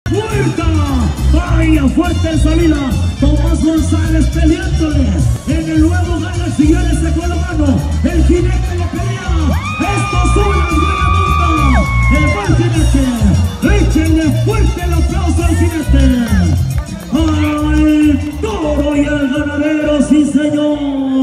¡Puerta! Vaya fuerte en salida. Tomás Gonzales peleándole. En el Nuevo Galaxy ya le sacó la mano. El jinete le pelea. Estos son las buenas montas. El buen jinete. Échenle fuerte el aplauso al jinete. ¡Al toro y al ganadero, sí señor!